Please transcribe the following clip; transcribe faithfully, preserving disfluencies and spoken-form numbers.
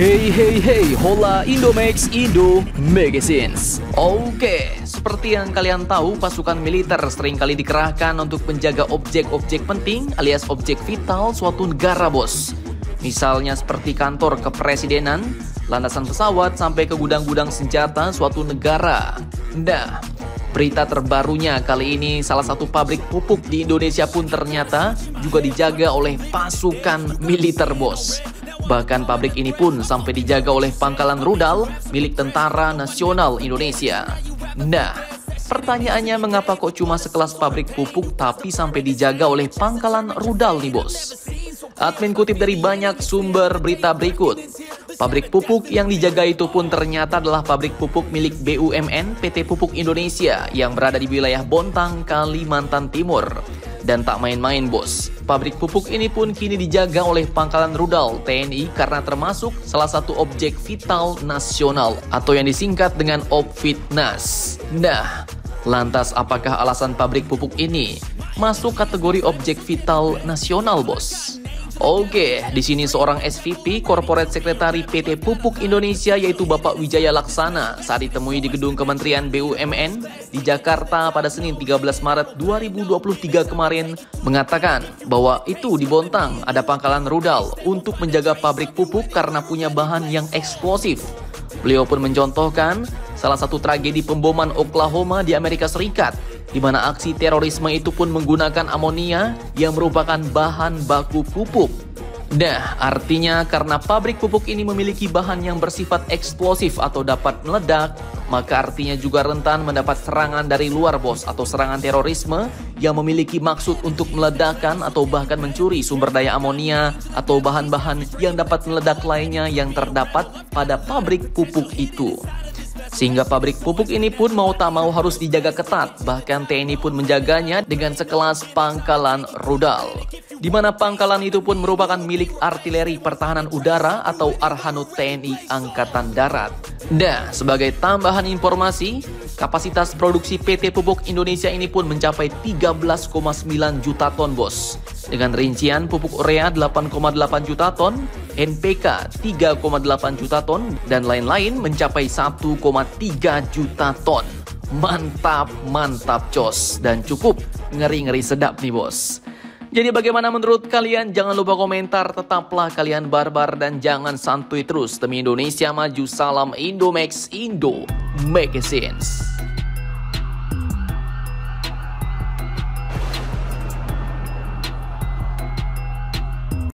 Hey hey hey, hola Indomax Indo Magazines. Oke, seperti yang kalian tahu, pasukan militer seringkali dikerahkan untuk menjaga objek-objek penting alias objek vital suatu negara, bos. Misalnya seperti kantor kepresidenan, landasan pesawat, sampai ke gudang-gudang senjata suatu negara. Nah, berita terbarunya kali ini, salah satu pabrik pupuk di Indonesia pun ternyata juga dijaga oleh pasukan militer, bos. Bahkan pabrik ini pun sampai dijaga oleh pangkalan rudal milik Tentara Nasional Indonesia. Nah, pertanyaannya, mengapa kok cuma sekelas pabrik pupuk tapi sampai dijaga oleh pangkalan rudal nih, bos? Admin kutip dari banyak sumber berita berikut. Pabrik pupuk yang dijaga itu pun ternyata adalah pabrik pupuk milik B U M N P T Pupuk Indonesia yang berada di wilayah Bontang, Kalimantan Timur. Dan tak main-main, bos. Pabrik pupuk ini pun kini dijaga oleh pangkalan rudal T N I karena termasuk salah satu objek vital nasional atau yang disingkat dengan Obvitnas. Nah, lantas apakah alasan pabrik pupuk ini masuk kategori objek vital nasional, bos? Oke, di sini seorang S V P Corporate Secretary P T Pupuk Indonesia yaitu Bapak Wijaya Laksana saat ditemui di gedung Kementerian B U M N di Jakarta pada Senin tiga belas Maret dua ribu dua puluh tiga kemarin mengatakan bahwa itu di Bontang ada pangkalan rudal untuk menjaga pabrik pupuk karena punya bahan yang eksplosif. Beliau pun mencontohkan salah satu tragedi pemboman Oklahoma di Amerika Serikat, di mana aksi terorisme itu pun menggunakan amonia yang merupakan bahan baku pupuk. Nah, artinya karena pabrik pupuk ini memiliki bahan yang bersifat eksplosif atau dapat meledak, maka artinya juga rentan mendapat serangan dari luar, bos, atau serangan terorisme yang memiliki maksud untuk meledakkan atau bahkan mencuri sumber daya amonia atau bahan-bahan yang dapat meledak lainnya yang terdapat pada pabrik pupuk itu. Sehingga pabrik pupuk ini pun mau tak mau harus dijaga ketat, bahkan T N I pun menjaganya dengan sekelas pangkalan rudal. Di mana pangkalan itu pun merupakan milik Artileri Pertahanan Udara atau Arhanud T N I Angkatan Darat. Nah, sebagai tambahan informasi, kapasitas produksi P T Pupuk Indonesia ini pun mencapai tiga belas koma sembilan juta ton, bos. Dengan rincian pupuk urea delapan koma delapan juta ton, N P K tiga koma delapan juta ton, dan lain-lain mencapai satu koma tiga juta ton. Mantap, mantap, cos. Dan cukup ngeri-ngeri sedap nih, bos. Jadi bagaimana menurut kalian? Jangan lupa komentar, tetaplah kalian barbar dan jangan santuy terus. Demi Indonesia maju, salam Indomax Indo Magazines.